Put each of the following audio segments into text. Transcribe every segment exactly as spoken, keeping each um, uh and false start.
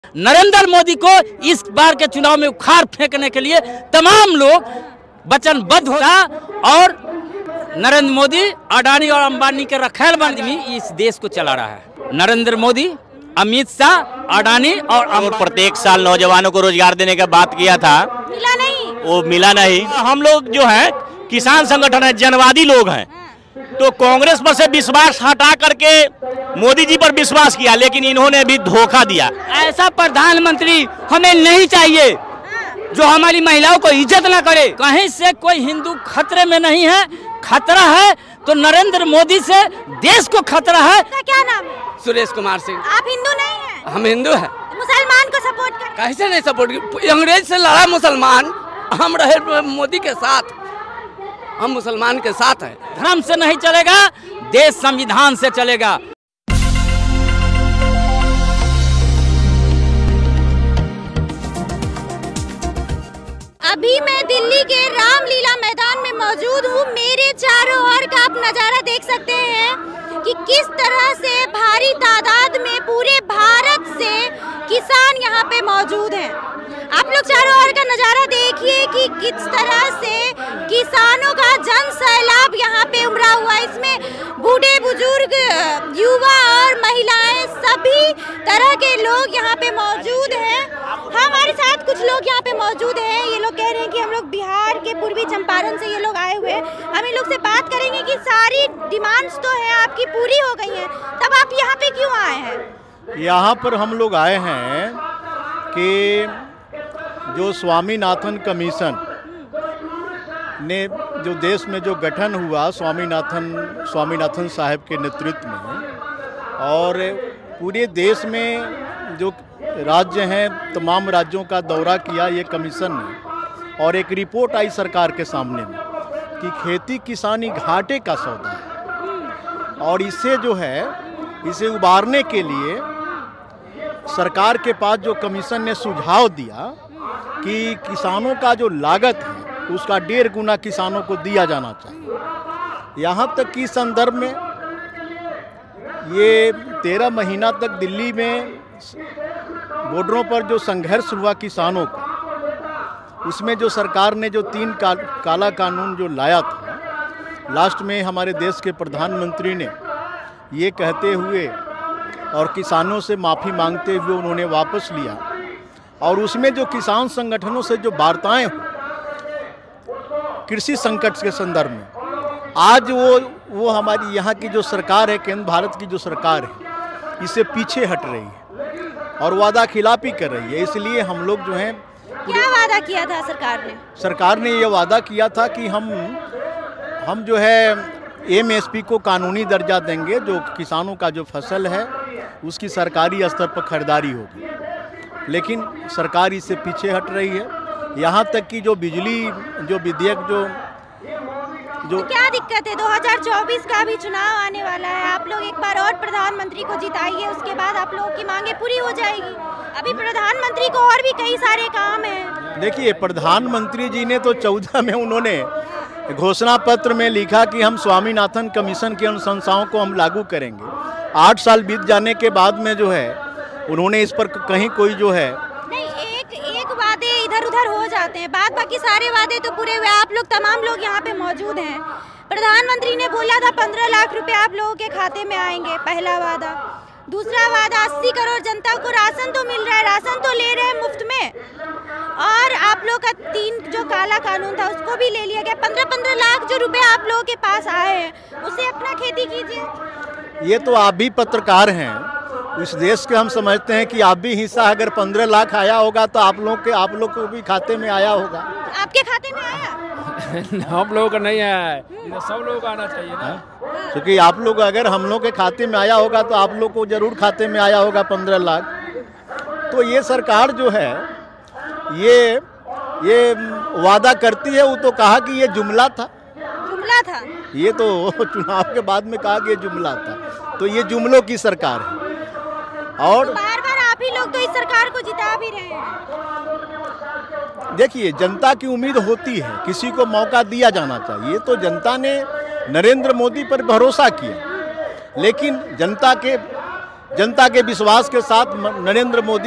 नरेंद्र मोदी को इस बार के चुनाव में उखाड़ फेंकने के लिए तमाम लोग वचनबद्ध होगा और नरेंद्र मोदी अडानी और अंबानी के रखेल बंदी इस देश को चला रहा है। नरेंद्र मोदी, अमित शाह, अडानी और, और प्रत्येक साल नौजवानों को रोजगार देने का बात किया था, मिला नहीं, वो मिला नहीं। हम लोग जो है किसान संगठन है, जनवादी लोग हैं, तो कांग्रेस पर से विश्वास हटा करके मोदी जी पर विश्वास किया, लेकिन इन्होंने भी धोखा दिया। ऐसा प्रधानमंत्री हमें नहीं चाहिए जो हमारी महिलाओं को इज्जत ना करे। कहीं से कोई हिंदू खतरे में नहीं है, खतरा है तो नरेंद्र मोदी से देश को खतरा है। आपका क्या नाम है? सुरेश कुमार सिंह। आप हिंदू नहीं हैं? हम हिंदू हैं। मुसलमान को सपोर्ट करें? कैसे नहीं सपोर्ट? अंग्रेज से लड़ा मुसलमान, हम रहे मोदी के साथ, हम मुसलमान के साथ हैं। धर्म से नहीं चलेगा, देश संविधान से चलेगा। अभी मैं दिल्ली के रामलीला मैदान में मौजूद हूँ। मेरे चारों ओर का आप नज़ारा देख सकते हैं कि किस तरह से भारी तादाद में पूरे भारत से किसान यहाँ पे मौजूद हैं। आप लोग चारों ओर का नज़ारा देखिए कि किस तरह से किसानों का जन सैलाब यहाँ पे उमड़ा हुआ है। इसमें बूढ़े बुजुर्ग, युवा और महिलाएं, सभी तरह के लोग यहाँ पे मौजूद हैं। हमारे साथ कुछ लोग यहाँ पे मौजूद हैं। ये लोग कह रहे हैं कि हम लोग बिहार के पूर्वी चंपारण से ये लोग आए हुए हैं। हम इन लोग से बात करेंगे कि सारी डिमांड्स तो है आपकी पूरी हो गई हैं, तब आप यहाँ पे क्यों आए हैं? यहाँ पर हम लोग आए हैं कि जो स्वामीनाथन कमीशन ने जो देश में जो गठन हुआ स्वामीनाथन स्वामीनाथन साहब के नेतृत्व में, और पूरे देश में जो राज्य हैं तमाम राज्यों का दौरा किया ये कमीशन ने, और एक रिपोर्ट आई सरकार के सामने में कि खेती किसानी घाटे का सौदा है, और इससे जो है इसे उबारने के लिए सरकार के पास जो कमीशन ने सुझाव दिया कि किसानों का जो लागत है उसका डेढ़ गुना किसानों को दिया जाना चाहिए। यहाँ तक कि संदर्भ में ये तेरह महीना तक दिल्ली में बॉर्डरों पर जो संघर्ष हुआ किसानों का, उसमें जो सरकार ने जो तीन का, काला कानून जो लाया था, लास्ट में हमारे देश के प्रधानमंत्री ने ये कहते हुए और किसानों से माफ़ी मांगते हुए उन्होंने वापस लिया, और उसमें जो किसान संगठनों से जो वार्ताएं हुई कृषि संकट के संदर्भ में, आज वो वो हमारी यहाँ की जो सरकार है, केंद्र भारत की जो सरकार है, इससे पीछे हट रही है और वादा खिलाफी कर रही है। इसलिए हम लोग जो हैं, क्या वादा किया था सरकार ने? सरकार ने ये वादा किया था कि हम हम जो है एमएसपी को कानूनी दर्जा देंगे, जो किसानों का जो फसल है उसकी सरकारी स्तर पर खरीदारी होगी, लेकिन सरकार इससे पीछे हट रही है। यहाँ तक कि जो बिजली जो विधेयक जो जो तो क्या दिक्कत है? दो हज़ार चौबीस का भी चुनाव आने वाला है, आप लोग एक बार और प्रधानमंत्री को जिताइए, उसके बाद आप लोगों की मांगे पूरी हो जाएगी। अभी प्रधानमंत्री को और भी कई सारे काम हैं। देखिए, प्रधानमंत्री जी ने तो चौदह में उन्होंने घोषणा पत्र में लिखा कि हम स्वामीनाथन कमीशन की अनुशंसाओं को हम लागू करेंगे। आठ साल बीत जाने के बाद में जो है उन्होंने इस पर कहीं कोई जो है नहीं, एक एक वादे इधर उधर हो जाते हैं, बाद बाकी सारे वादे तो पूरे हुए। आप लोग तमाम लोग यहाँ पे मौजूद हैं। प्रधानमंत्री ने बोला था पंद्रह लाख रुपए आप लोगों के खाते में आएंगे, पहला वादा। दूसरा वादा, अस्सी करोड़ जनता को राशन तो मिल रहा है, राशन तो ले रहे हैं मुफ्त में, और आप लोग का तीन जो काला कानून था उसको भी ले लिया गया। पंद्रह पंद्रह लाख जो रुपए आप लोगों के पास आए हैं उससे अपना खेती कीजिए। ये तो आप भी पत्रकार हैं, उस देश के हम समझते हैं कि आप भी हिस्सा, अगर पंद्रह लाख आया होगा तो आप लोग के आप लोग को भी खाते में आया होगा। आपके खाते में आया? हम लोगों का नहीं आया है, सब लोगों को आना चाहिए ना, क्योंकि आप लोग अगर हम लोग के खाते में आया होगा तो आप लोग को जरूर खाते में आया होगा पंद्रह लाख। तो ये सरकार जो है ये ये वादा करती है, वो तो कहा कि ये जुमला था, जुमला था, ये तो चुनाव के बाद में कहा कि ये जुमला था, तो ये जुमलों की सरकार है। और तो बार बार आप ही लोग तो इस सरकार को जिता भी रहे हैं। देखिए, जनता की उम्मीद होती है, किसी को मौका दिया जाना चाहिए। तो जनता ने नरेंद्र मोदी पर भरोसा किया, लेकिन जनता के जनता के विश्वास के साथ नरेंद्र मोदी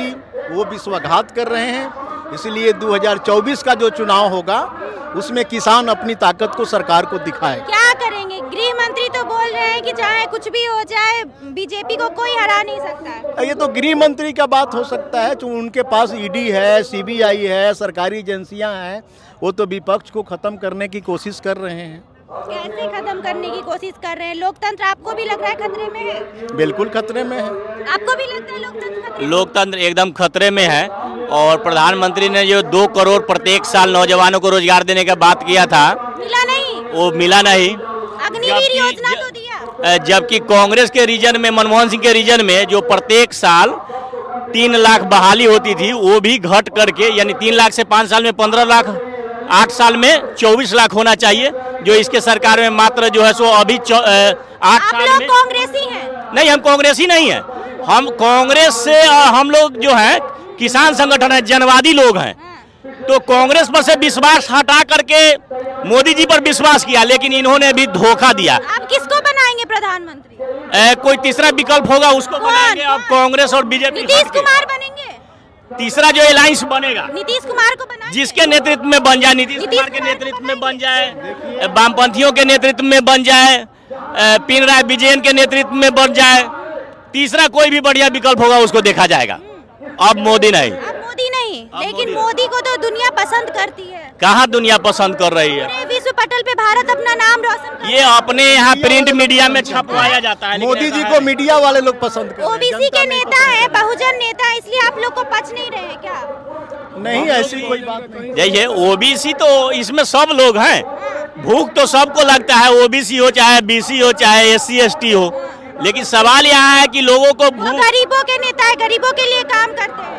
वो विश्वासघात कर रहे हैं। इसलिए दो हज़ार चौबीस का जो चुनाव होगा उसमें किसान अपनी ताकत को सरकार को दिखाए। क्या करेंगे? गृह मंत्री तो बोल रहे हैं कि चाहे कुछ भी हो जाए बीजेपी को कोई हरा नहीं सकता। ये तो गृह मंत्री का बात हो सकता है, जो उनके पास ईडी है, सीबीआई है, सरकारी एजेंसियां हैं, वो तो विपक्ष को खत्म करने की कोशिश कर रहे हैं। कैसे खत्म करने की कोशिश कर रहे हैं? लोकतंत्र आपको भी लग रहा है खतरे में है? बिल्कुल खतरे में है। आपको भी लगता है लोकतंत्र खतरे में? लोकतंत्र एकदम खतरे में है। और प्रधानमंत्री ने जो दो करोड़ प्रत्येक साल नौजवानों को रोजगार देने का बात किया था, मिला नहीं, वो मिला नहीं। अग्निवीर योजना तो दिया, जबकि कांग्रेस के रीजन में, मनमोहन सिंह के रीजन में जो प्रत्येक साल तीन लाख बहाली होती थी, वो भी घट करके, यानी तीन लाख से पाँच साल में पंद्रह लाख, आठ साल में चौबीस लाख होना चाहिए, जो इसके सरकार में मात्र जो है सो अभी आठ साल में। कांग्रेसी हैं? नहीं, हम कांग्रेसी नहीं है। हम कांग्रेस से हम लोग जो है किसान संगठन है, जनवादी लोग हैं। तो कांग्रेस पर से विश्वास हटा करके मोदी जी पर विश्वास किया, लेकिन इन्होंने भी धोखा दिया। आप किसको बनाएंगे प्रधानमंत्री? ए, कोई तीसरा विकल्प होगा उसको बनाएंगे। अब कांग्रेस और बीजेपी, नीतीश कुमार बनेंगे। तीसरा जो अलायंस बनेगा नीतीश कुमार को बनाएंगे, जिसके नेतृत्व में बन जाए, नीतीश कुमार के नेतृत्व में बन जाए, वामपंथियों के नेतृत्व में बन जाए, पिनराई विजयन के नेतृत्व में बन जाए। तीसरा कोई भी बढ़िया विकल्प होगा उसको देखा जाएगा। अब मोदी नहीं, अब मोदी नहीं, लेकिन मोदी को तो दुनिया पसंद करती है। कहाँ दुनिया पसंद कर रही है? पूरे विश्व पटल पे भारत अपना नाम रोशन कर, ये अपने यहाँ प्रिंट मीडिया में छपवाया जाता है। मोदी जी को मीडिया वाले लोग पसंद करते हैं। ओबीसी के नेता है, बहुजन नेता, इसलिए आप लोग को पच नहीं रहे क्या? नहीं, ऐसी कोई बात नहीं। देखिए, ओबीसी तो इसमें सब लोग हैं। भूख तो सबको लगता है, ओबीसी हो चाहे बीसी हो चाहे एससी एसटी हो, लेकिन सवाल यहाँ है कि लोगों को भूख, गरीबों के नेता है, गरीबों के लिए काम करते हैं।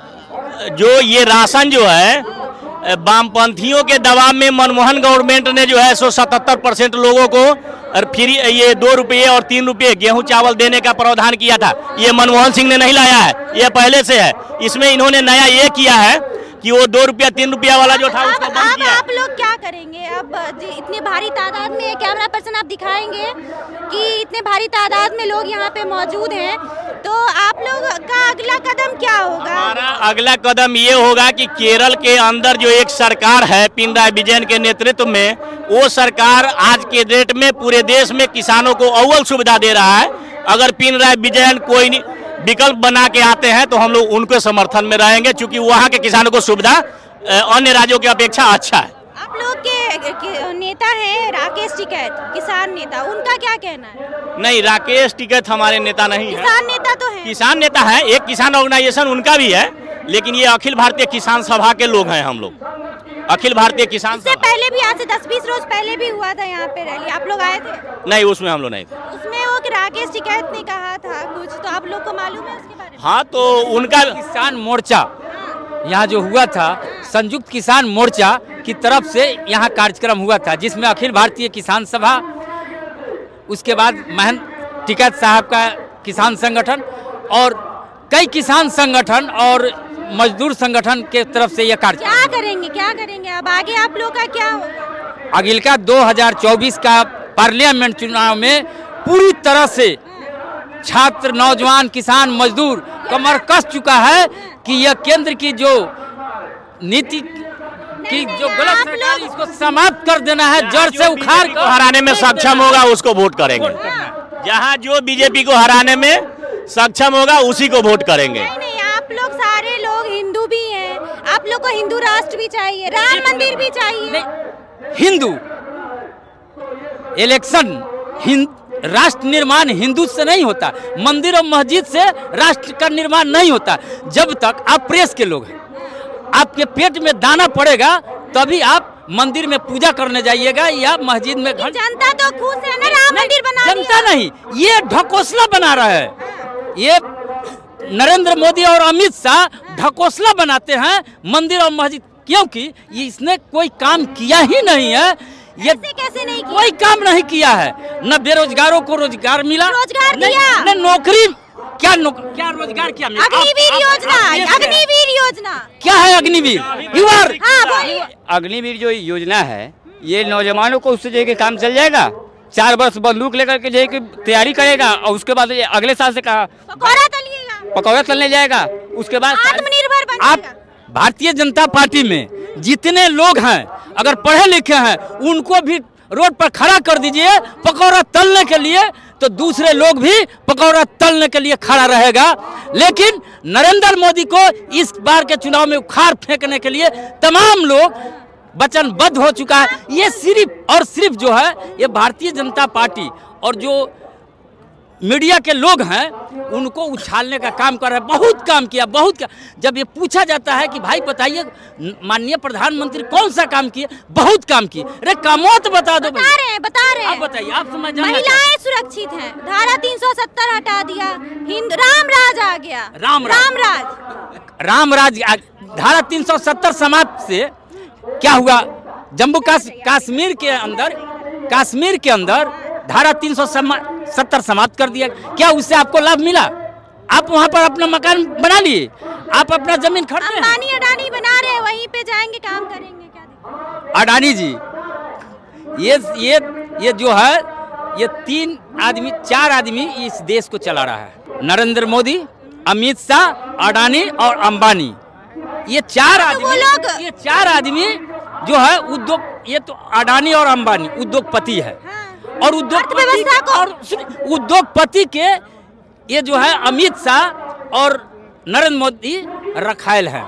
जो ये राशन जो है वामपंथियों के दबाव में मनमोहन गवर्नमेंट ने जो है सो सतहत्तर परसेंट लोगों को और फ्री ये दो रुपये और तीन रुपये गेहूं चावल देने का प्रावधान किया था। ये मनमोहन सिंह ने नहीं लाया है, ये पहले से है। इसमें इन्होंने नया ये किया है कि वो दो रुपया तीन रुपया वाला जो था अब, उसको बंद अब किया। आप लोग क्या करेंगे? अब इतने भारी तादाद में, कैमरा पर्सन आप दिखाएंगे कि इतने भारी तादाद में लोग यहाँ पे मौजूद हैं, तो आप लोग का अगला कदम क्या होगा? हमारा अगला कदम ये होगा कि केरल के अंदर जो एक सरकार है पिनराई विजयन के नेतृत्व में, वो सरकार आज के डेट में पूरे देश में किसानों को अव्वल सुविधा दे रहा है। अगर पिनराई विजयन कोई विकल्प बना के आते हैं तो हम लोग उनके समर्थन में रहेंगे, क्योंकि वहाँ के किसानों को सुविधा अन्य राज्यों की अपेक्षा अच्छा है। आप लोग के, के नेता है राकेश टिकैत, किसान नेता, उनका क्या कहना है? नहीं, राकेश टिकैत हमारे नेता नहीं है। किसान नेता तो है, किसान नेता है, एक किसान ऑर्गेनाइजेशन उनका भी है, लेकिन ये अखिल भारतीय किसान सभा के लोग हैं। हम लोग अखिल भारतीय किसान इससे पहले भी, आज से दस बीस रोज पहले भी हुआ था यहाँ पे रैली, आप लोग आए थे? नहीं, उसमें हम लोग नहीं थे। उसमें वो राकेश टिकैत ने कहा था कुछ, तो आप लोग को मालूम है उसके बारे में? हाँ, तो उनका किसान मोर्चा यहाँ जो हुआ था, संयुक्त किसान मोर्चा की तरफ से यहाँ कार्यक्रम हुआ था, जिसमें अखिल भारतीय किसान सभा, उसके बाद महंत टिकैत साहब का किसान संगठन और कई किसान संगठन और मजदूर संगठन के तरफ से यह कार्यक्रम। क्या करेंगे, क्या करेंगे अब आगे? आप लोग का क्या होगा? अगिल का दो हज़ार चौबीस का पार्लियामेंट चुनाव में पूरी तरह से छात्र, नौजवान, किसान, मजदूर कमर कस चुका है कि यह केंद्र की जो नीति की जो गलत सरकार, इसको समाप्त कर देना है, जड़ से उखाड़ को हराने में सक्षम होगा उसको वोट करेंगे। जहाँ जो बीजेपी को हराने में सक्षम होगा उसी को वोट करेंगे। नहीं नहीं, आप लोग सारे लोग हिंदू भी हैं, आप लोग को हिंदू राष्ट्र भी चाहिए, राम मंदिर भी चाहिए। हिंदू इलेक्शन, हिंद राष्ट्र निर्माण हिंदू से नहीं होता, मंदिर और मस्जिद से राष्ट्र का निर्माण नहीं होता। जब तक आप प्रेस के लोग हैं, आपके पेट में दाना पड़ेगा तभी आप मंदिर में पूजा करने जाइएगा या मस्जिद में। जनता तो खुश है ना, राम मंदिर बना दिया। जनता नहीं, ये ढकोसला बना रहा है। ये नरेंद्र मोदी और अमित शाह ढकोसला बनाते हैं मंदिर और मस्जिद, क्योंकि ये इसने कोई काम किया ही नहीं है। ये कैसे कैसे नहीं किया? कोई काम नहीं किया है। न बेरोजगारों को रोजगार मिला, रोजगार न, दिया, न नौकरी, क्या नौक, क्या रोजगार क्या मिला? अग्निवीर योजना, अग्निवीर योजना क्या है? अग्निवीर युवा, हाँ बोलिए। अग्निवीर जो योजना है, ये नौजवानों को उससे जो काम चल जाएगा। चार वर्ष बंदूक लेकर के जो तैयारी करेगा और उसके बाद अगले साल से कहा पकौड़ा तलिएगा। पकौड़ा तलने जाएगा, उसके बाद आत्मनिर्भर बन आप जाएगा। भारतीय जनता पार्टी में जितने लोग हैं अगर पढ़े लिखे हैं उनको भी रोड पर खड़ा कर दीजिए पकौड़ा तलने के लिए, तो दूसरे लोग भी पकौड़ा तलने के लिए खड़ा रहेगा। लेकिन नरेंद्र मोदी को इस बार के चुनाव में उखाड़ फेंकने के लिए तमाम लोग वचनबद्ध हो चुका है। ये सिर्फ और सिर्फ जो है ये भारतीय जनता पार्टी और जो मीडिया के लोग हैं उनको उछालने का काम कर रहे हैं। बहुत काम किया, बहुत का। जब ये पूछा जाता है कि भाई बताइए माननीय प्रधानमंत्री कौन सा काम किए, बहुत काम किए। अरे कामों तो बता दो। बता रहे हैं बता रहे हैं आप बताइए, आप समझ जानना महिलाएं सुरक्षित हैं, धारा तीन सौ सत्तर हटा दिया, हिंद राम राज आ गया। राम राज। राम राज राम राज धारा तीन सौ सत्तर समाप्त से क्या हुआ? जम्मू कश्मीर के अंदर कश्मीर के अंदर धारा तीन सौ सत्तर समाप्त कर दिया। क्या उससे आपको लाभ मिला? आप वहां पर अपना मकान बना लिए, आप अपना जमीन खरीदे हैं। अंबानी अडानी बना रहे हैं, वहीं पे जाएंगे काम करेंगे। क्या दिक्कत? अडानी जी ये ये ये जो है ये तीन आदमी चार आदमी इस देश को चला रहा है। नरेंद्र मोदी, अमित शाह, अडानी और अंबानी, ये चार आदमी लोग- ये चार आदमी जो है उद्योग, ये तो अडानी और अंबानी उद्योगपति है। और उद्योगपति अर्थव्यवस्था को- और उद्योगपति के ये जो है अमित शाह और नरेंद्र मोदी रखायल है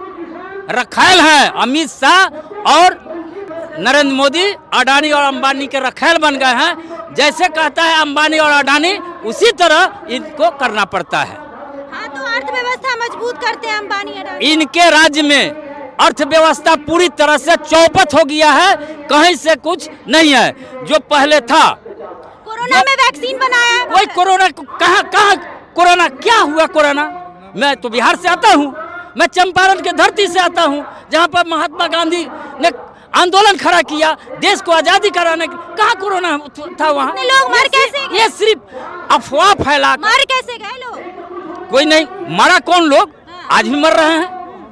रखायल है अमित शाह और नरेंद्र मोदी अडानी और अंबानी के रखायल बन गए हैं। जैसे कहता है अंबानी और अडानी उसी तरह इनको करना पड़ता है। हाँ, तो अर्थव्यवस्था मजबूत करते हैं अंबानी अडानी। इनके राज्य में अर्थव्यवस्था पूरी तरह से चौपट हो गया है, कहीं से कुछ नहीं है। जो पहले था कोरोना में वैक्सीन बनाया है। कोई कोरोना कहाँ कहाँ कोरोना क्या हुआ? कोरोना मैं तो बिहार से आता हूँ, मैं चंपारण के धरती से आता हूँ जहाँ पर महात्मा गांधी ने आंदोलन खड़ा किया देश को आजादी कराने। कहाँ कोरोना था वहाँ? लोग मर कैसे गए? ये सिर्फ अफवाह फैला। मर कैसे गए लोग? कोई नहीं मरा। कौन लोग? आज भी मर रहे हैं,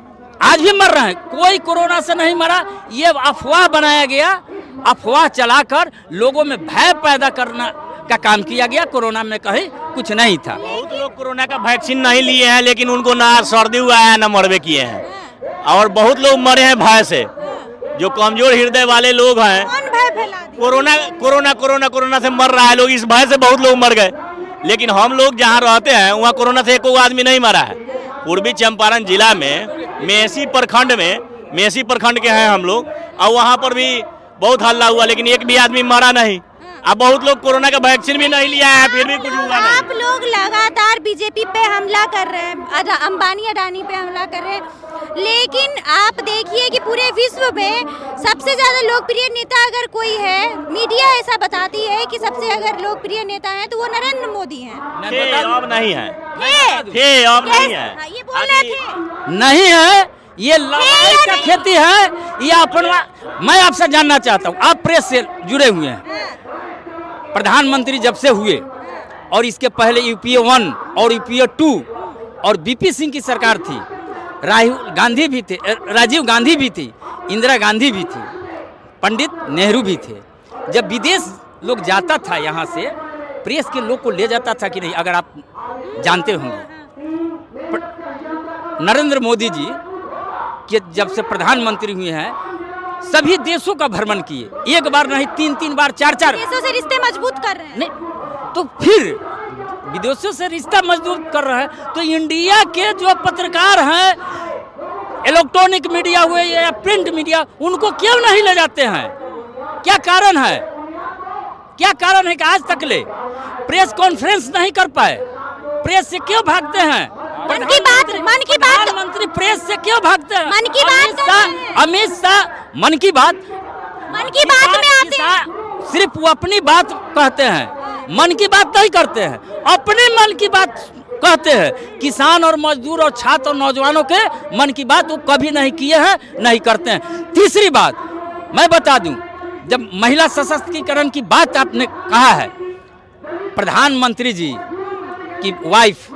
आज भी मर रहे हैं। कोई कोरोना से नहीं मरा। ये अफवाह बनाया गया, अफवाह चलाकर लोगों में भय पैदा करना का काम किया गया। कोरोना में कहीं कुछ नहीं था। बहुत लोग कोरोना का वैक्सीन नहीं लिए हैं, लेकिन उनको ना सर्दी हुआ है ना मरबे किए हैं। और बहुत लोग मरे हैं भय से। जो कमजोर हृदय वाले लोग हैं, कौन भय फैला दिया? कोरोना कोरोना कोरोना कोरोना से मर रहा है लोग, इस भय से बहुत लोग मर गए। लेकिन हम लोग जहाँ रहते हैं वहाँ कोरोना से एको आदमी नहीं मरा है। पूर्वी चंपारण जिला में मेसी प्रखंड में मेसी प्रखंड के हैं हम लोग, और वहाँ पर भी बहुत हल्ला हुआ, लेकिन एक भी आदमी मरा नहीं। अब बहुत लोग कोरोना का वैक्सीन भी नहीं लिया है, फिर भी कुछ हुआ नहीं। आप लोग लगातार बीजेपी पे हमला कर रहे हैं, अडा- अंबानी अडानी पे हमला कर रहे हैं, लेकिन आप देखिए कि पूरे विश्व में सबसे ज्यादा लोकप्रिय नेता अगर कोई है, मीडिया ऐसा बताती है कि सबसे अगर लोकप्रिय नेता है तो वो नरेंद्र मोदी हैं। थे, अब नहीं है। थे, थे, अब नहीं है। हाँ, ये बोल रहे थे। नहीं है, ये लड़ाई का खेती है। ये अपना मैं आपसे जानना चाहता हूँ, आप प्रेस से जुड़े हुए हैं। प्रधानमंत्री जब से हुए और इसके पहले यूपीए वन और यूपीए टू और बीपी सिंह की सरकार थी, राहुल गांधी भी थे, राजीव गांधी भी थी, इंदिरा गांधी भी थी, पंडित नेहरू भी थे। जब विदेश लोग जाता था यहाँ से, प्रेस के लोग को ले जाता था कि नहीं, अगर आप जानते होंगे नरेंद्र मोदी जी कि जब से प्रधानमंत्री हुए हैं सभी देशों का भ्रमण किए, एक बार नहीं तीन तीन बार चार चार देशों से रिश्ते मजबूत कर रहे हैं। नहीं तो फिर विदेशों से रिश्ता मजबूत कर रहे हैं, तो इंडिया के जो पत्रकार हैं, इलेक्ट्रॉनिक मीडिया हुए या प्रिंट मीडिया, उनको क्यों नहीं ले जाते हैं? क्या कारण है? क्या कारण है कि आज तक ले प्रेस कॉन्फ्रेंस नहीं कर पाए? प्रेस से क्यों भागते हैं? मन की बात मन की बात प्रधानमंत्री प्रेस से क्यों भागते हैं? मन की बात अमित शाह अमित शाह मन की बात मन की बात में आते हैं। सिर्फ वो अपनी बात कहते हैं, मन की बात नहीं करते हैं, अपने मन की बात कहते हैं। किसान और मजदूर और छात्र और नौजवानों के मन की बात वो कभी नहीं किए हैं, नहीं करते हैं। तीसरी बात मैं बता दूं, जब महिला सशक्तिकरण की बात आपने कहा है, प्रधानमंत्री जी की वाइफ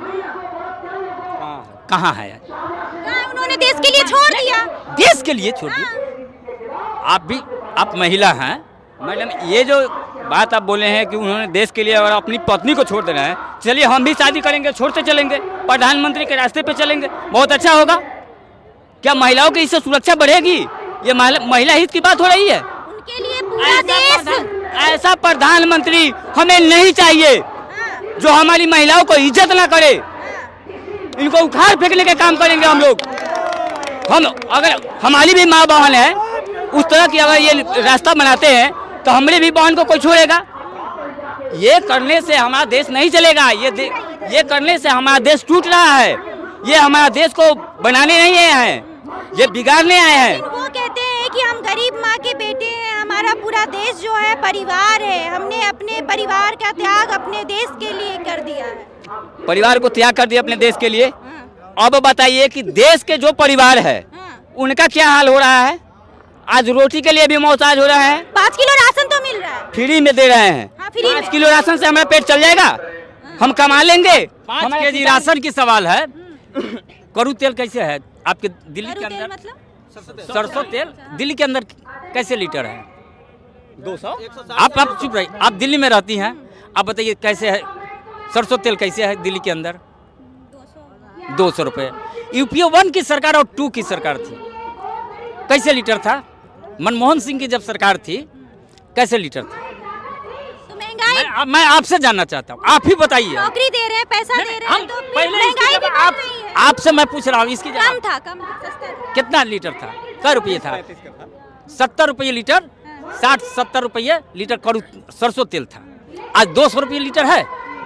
कहाँ है? उन्होंने देश के लिए छोड़ दिया। देश के लिए छोड़ दिया। आप भी आप महिला हैं मैडम, ये जो बात आप बोले हैं कि उन्होंने देश के लिए और अपनी पत्नी को छोड़ देना है, चलिए हम भी शादी करेंगे, छोड़ते चलेंगे, प्रधानमंत्री के रास्ते पे चलेंगे, बहुत अच्छा होगा। क्या महिलाओं की इससे सुरक्षा बढ़ेगी? ये महिला हित की बात हो रही है। उनके लिए पूरा देश ऐसा प्रधानमंत्री हमें नहीं चाहिए जो हमारी महिलाओं को इज्जत ना करे। इनको उखाड़ फेंकने के काम करेंगे हम लोग। हम अगर हमारी भी माँ बहन है, उस तरह की अगर ये रास्ता बनाते हैं तो हमारी भी बहन को कोई छोड़ेगा? ये करने से हमारा देश नहीं चलेगा। ये ये करने से हमारा देश टूट रहा है। ये हमारा देश को बनाने नहीं आए हैं, ये बिगाड़ने आए हैं। वो कहते हैं कि हम गरीब माँ के बेटे हैं, हमारा पूरा देश जो है परिवार है, हमने अपने परिवार का त्याग अपने देश के लिए कर दिया है। परिवार को त्याग कर दिया अपने देश के लिए। अब बताइए कि देश के जो परिवार है उनका क्या हाल हो रहा है? आज रोटी के लिए भी मोहताज हो रहा है। पाँच किलो राशन तो मिल रहा है, फ्री में दे रहे हैं। हाँ, फ्री पाँच किलो राशन से हमारा पेट चल जाएगा? हम कमा लेंगे। पाँच के जी राशन की सवाल है। करू तेल कैसे है आपके दिल्ली के अंदर? मतलब सरसों तेल दिल्ली के अंदर कैसे लीटर है? दो सौ। आप आप चुप रहिए, आप दिल्ली में रहती हैं, आप बताइए कैसे है सरसों तेल कैसे है दिल्ली के अंदर? दो सौ रुपये। यूपीए वन की सरकार और टू की सरकार थी, कैसे लीटर था? मनमोहन सिंह की जब सरकार थी कैसे लीटर था? तो महंगाई मैं, मैं आपसे जानना चाहता हूँ, आप ही बताइए। नौकरी दे रहे हैं, पैसा दे रहे हैं, तो पहले महंगाई भी आप बढ़ रही है। आपसे मैं पूछ रहा हूँ इसकी कम जवाब। था, कम सस्ता था। कितना लीटर था? क्या रुपये था? सत्तर रुपये लीटर, साठ सत्तर रुपये लीटर करू सरसों तेल था। आज दो सौ रुपये लीटर है।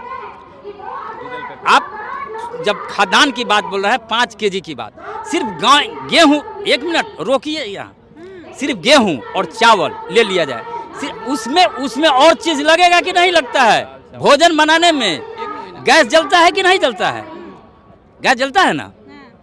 आप जब खाद्यान्न की बात बोल रहे हैं, पाँच केजी की बात, सिर्फ गाय गेहूँ, एक मिनट रोकिए, यहाँ सिर्फ गेहूँ और चावल ले लिया जाए, सिर्फ उसमें उसमें और चीज लगेगा कि नहीं लगता है? भोजन बनाने में गैस जलता है कि नहीं जलता है? गैस जलता है ना?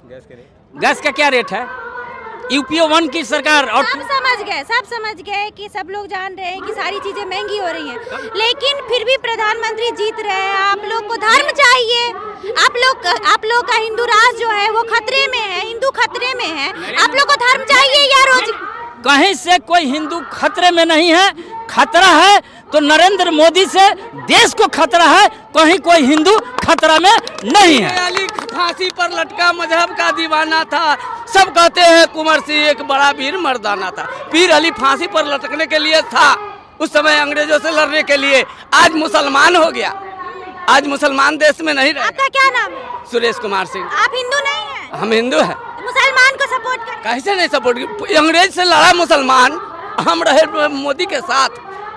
गैस का क्या रेट है? यूपीए वन की सरकार और सब समझ गए, सब समझ गए कि सब लोग जान रहे हैं कि सारी चीजें महंगी हो रही हैं, लेकिन फिर भी प्रधानमंत्री जीत रहे हैं। आप लोग को धर्म चाहिए। आप लोग आप लोग का हिंदू राष्ट्र जो है वो खतरे में है, हिंदू खतरे में है। आप लोग को धर्म चाहिए या रोज? कहीं से कोई हिंदू खतरे में नहीं है। खतरा है तो नरेंद्र मोदी से देश को खतरा है, कहीं कोई हिंदू खतरा में नहीं है। अली फांसी पर लटका मजहब का दीवाना था। सब कहते हैं कुंवर सिंह एक बड़ा वीर मर्दाना था। पीर अली फांसी पर लटकने के लिए था उस समय, अंग्रेजों से लड़ने के लिए। आज मुसलमान हो गया, आज मुसलमान देश में नहीं रहे। आपका क्या नाम है? सुरेश कुमार सिंह। आप हिंदू नहीं हैं? हम हिंदू हैं। मुसलमान को सपोर्ट करें? कैसे नहीं सपोर्ट? अंग्रेज से लड़ा मुसलमान, हम रहे मोदी के साथ,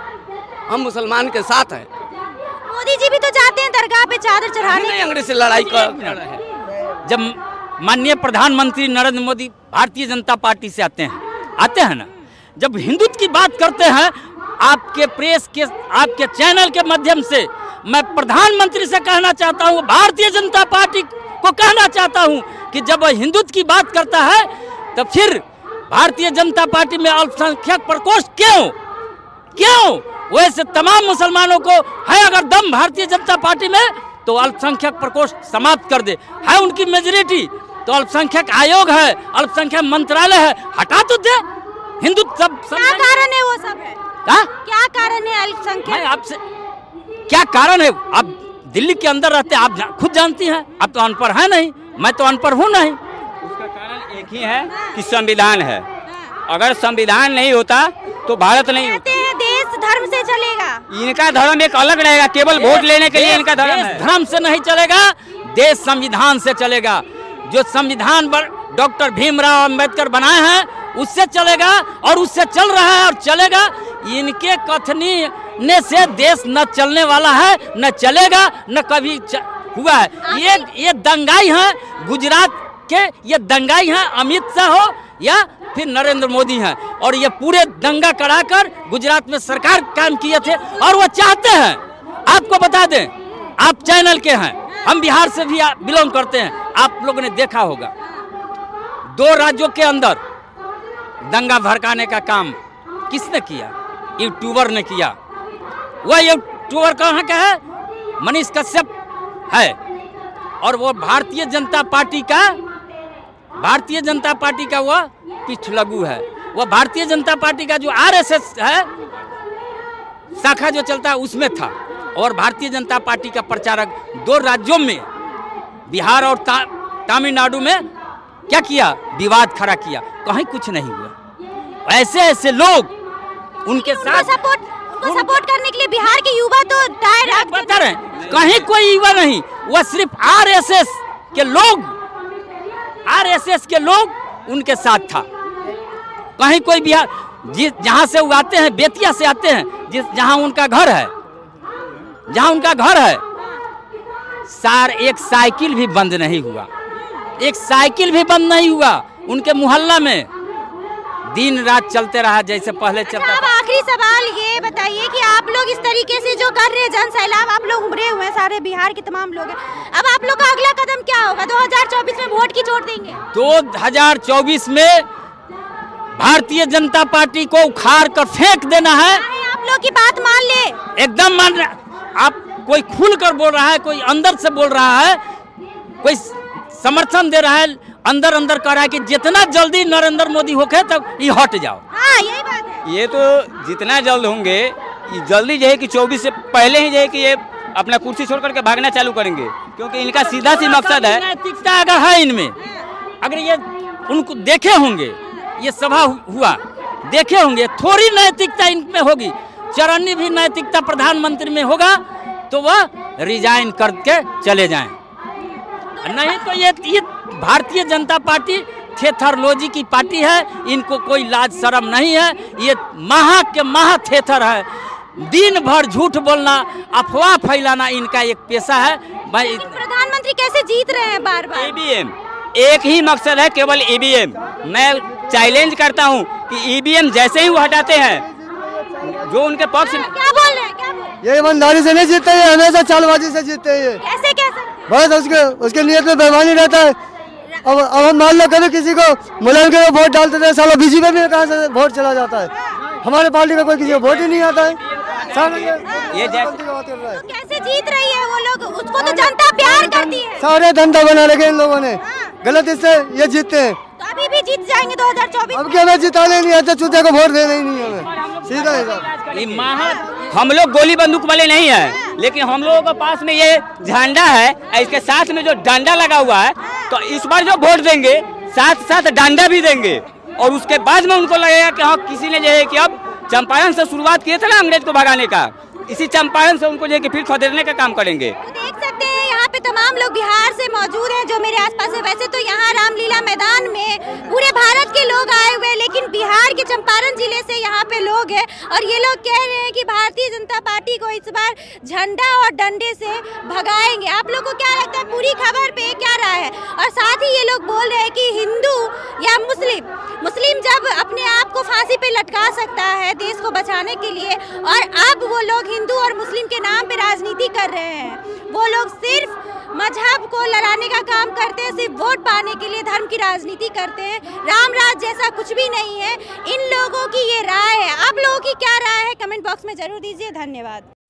हम मुसलमान के साथ हैं। मोदी जी भी तो जाते हैं दरगाह पे चादर चढ़ाने। नहीं, अंग्रेज से लड़ाई कर रहे हैं। जब माननीय प्रधानमंत्री नरेंद्र मोदी भारतीय जनता पार्टी से आते हैं आते हैं ना, जब हिंदुत्व की बात करते हैं, आपके प्रेस के आपके चैनल के माध्यम से मैं प्रधानमंत्री से कहना चाहता हूँ, भारतीय जनता पार्टी को कहना चाहता हूँ कि जब वह हिंदुत्व की बात करता है तो फिर भारतीय जनता पार्टी में अल्पसंख्यक प्रकोष्ठ क्यों क्यों? वैसे तमाम मुसलमानों को है अगर दम भारतीय जनता पार्टी में तो अल्पसंख्यक प्रकोष्ठ समाप्त कर दे। है उनकी मेजोरिटी तो अल्पसंख्यक आयोग है, अल्पसंख्यक मंत्रालय है, हटा तो दे। हिंदू सब क्या कारण है? वो सब है हा? क्या कारण है अल्पसंख्यक? मैं आपसे क्या कारण है? आप दिल्ली के अंदर रहते, आप जा, खुद जानती हैं। आप तो अनपढ़ है नहीं, मैं तो अनपढ़ हूँ नहीं। उसका कारण एक ही है कि संविधान है। अगर संविधान नहीं होता तो भारत नहीं होता। कहते हैं देश धर्म से चलेगा। इनका धर्म एक अलग रहेगा, केवल वोट लेने के लिए इनका धर्म है। धर्म से नहीं चलेगा, देश संविधान से चलेगा। जो संविधान डॉक्टर भीमराव अंबेडकर बनाए हैं उससे चलेगा और उससे चल रहा है और चलेगा। इनके कथनी ने से देश न चलने वाला है, न चलेगा, न कभी च... हुआ है। ये ये दंगाई हैं गुजरात के, ये दंगाई हैं अमित शाह हो या फिर नरेंद्र मोदी हैं, और ये पूरे दंगा कराकर गुजरात में सरकार काम किए थे और वो चाहते हैं। आपको बता दें, आप चैनल के हैं, हम बिहार से भी बिलोंग करते हैं। आप लोगों ने देखा होगा दो राज्यों के अंदर दंगा भड़काने का काम किसने किया? यूट्यूबर ने किया। वह यूट्यूबर कहाँ का है? मनीष कश्यप है, और वो भारतीय जनता पार्टी का भारतीय जनता पार्टी का वह पिछलगू है। वह भारतीय जनता पार्टी का जो आरएसएस है शाखा जो चलता है उसमें था। और भारतीय जनता पार्टी का प्रचारक दो राज्यों में, बिहार और ता, तमिलनाडु में क्या किया, विवाद खड़ा किया, कहीं कुछ नहीं हुआ। ऐसे ऐसे लोग उनके साथ सपोर्ट उनको सपोर्ट करने के लिए बिहार के युवा तो टायर बता रहे, कहीं कोई युवा नहीं, वह सिर्फ आरएसएस के लोग आरएसएस के लोग उनके साथ था। कहीं कोई बिहार जिस जहाँ से वो आते हैं, बेतिया से आते हैं, जिस जहाँ उनका घर है, जहाँ उनका घर है, सार एक साइकिल भी बंद नहीं हुआ, एक साइकिल भी बंद नहीं हुआ उनके मोहल्ला में, दिन रात चलते रहा जैसे पहले चलता था। अब आखिरी सवाल ये बताइए कि आप लोग इस तरीके से जो कर रहे हैं जन सैलाब, आप लोग उमड़े हुए हैं, सारे बिहार के तमाम लोग हैं, अब आप लोग का अगला कदम क्या होगा? दो हज़ार चौबीस में वोट की चोट देंगे? दो हज़ार चौबीस में भारतीय जनता पार्टी को उखाड़ कर फेंक देना है। आप लोग की बात मान ले, एकदम मान रहा। आप कोई खुल कर बोल रहा है, कोई अंदर से बोल रहा है, कोई समर्थन दे रहा है, अंदर अंदर कह रहा है कि जितना जल्दी नरेंद्र मोदी होके तब ये हट जाओ। हाँ, यही बात है। ये तो जितना जल्द होंगे, जल्दी जो है कि चौबीस से पहले ही जो है कि ये अपना कुर्सी छोड़ करके भागना चालू करेंगे, क्योंकि इनका सीधा सी मकसद है। नैतिकता अगर है इनमें, अगर ये उनको देखे होंगे, ये सभा हुआ देखे होंगे, थोड़ी नैतिकता इनमें होगी, चरनी भी नैतिकता प्रधानमंत्री में होगा तो वह रिजाइन करके चले जाएं। नहीं तो ये ये भारतीय जनता पार्टी थेथरलॉजी की पार्टी है, इनको कोई लाज शर्म नहीं है, ये महा के महा थेथर है। दिन भर झूठ बोलना, अफवाह फैलाना इनका एक पेशा है। भाई प्रधानमंत्री कैसे जीत रहे हैं बार बार? ईवीएम, एक ही मकसद है, केवल ईवीएम। मैं चैलेंज करता हूं कि ईवीएम जैसे ही वो हटाते हैं, जो उनके पक्ष में क्या बोल रहे हैं, क्या बोल रहे हैं? ये ईमानदारी से नहीं जीतते, ये हमेशा चालबाजी से जीतते हैं। ये कैसे कैसे? बस उसके उसके नियत में बेईमानी रहता है। अब अब हम मान लो कभी किसी को मुलायम के वोट डालते थे, साला बीजेपी में कहाँ से वोट चला जाता है? हमारे पार्टी का कोई किसी को वोट ही नहीं आता है। ये तो कैसे जीत रही है वो लोग? उसको तो जनता प्यार करती है। सारे धंधा बना लगे इन लोगों ने, गलत इससे ये जीतते हैं। तो अभी भी जीत जाएंगे दो हज़ार चौबीस। अब क्या हमें जिताने नहीं आते, चूते को वोट देना ही नहीं है हमें, सीधा हिसाब। हम लोग गोली बंदूक वाले नहीं है, लेकिन हम लोगों के पास में ये झंडा है, इसके साथ में जो डंडा लगा हुआ है, तो इस बार जो वोट देंगे साथ साथ डंडा भी देंगे, और उसके बाद में उनको लगेगा कि हाँ किसी ने जो है कि अब चंपारण से शुरुआत किए थे ना अंग्रेज को भगाने का, इसी चंपारण से उनको जो है कि फिर खदेड़ने का काम करेंगे। तो देख सकते हैं यहाँ पे तमाम लोग बिहार से मौजूद हैं जो मेरे आसपास है। वैसे तो यहाँ रामलीला मैदान में पूरे भारत के लोग आए हुए हैं, लेकिन बिहार के चंपारण जिले से यहाँ पे लोग हैं और ये लोग कह रहे हैं कि भारतीय जनता पार्टी को इस बार झंडा और डंडे से भगाएंगे। आप लोग को क्या लगता है, पूरी खबर पे क्या राय है? और साथ ही ये लोग बोल रहे हैं कि हिंदू या मुस्लिम मुस्लिम जब अपने आप को फांसी पे लटका सकता है देश को बचाने के लिए, और अब वो लोग हिंदू और मुस्लिम के नाम पे राजनीति कर रहे हैं। वो लोग सिर्फ मजहब को लड़ाने का काम करते हैं, सिर्फ वोट पाने के लिए धर्म की राजनीति करते हैं। राम राज जैसा कुछ भी नहीं है। इन लोगों की ये राय है। आप लोगों की क्या राय है? कमेंट बॉक्स में जरूर दीजिए। धन्यवाद।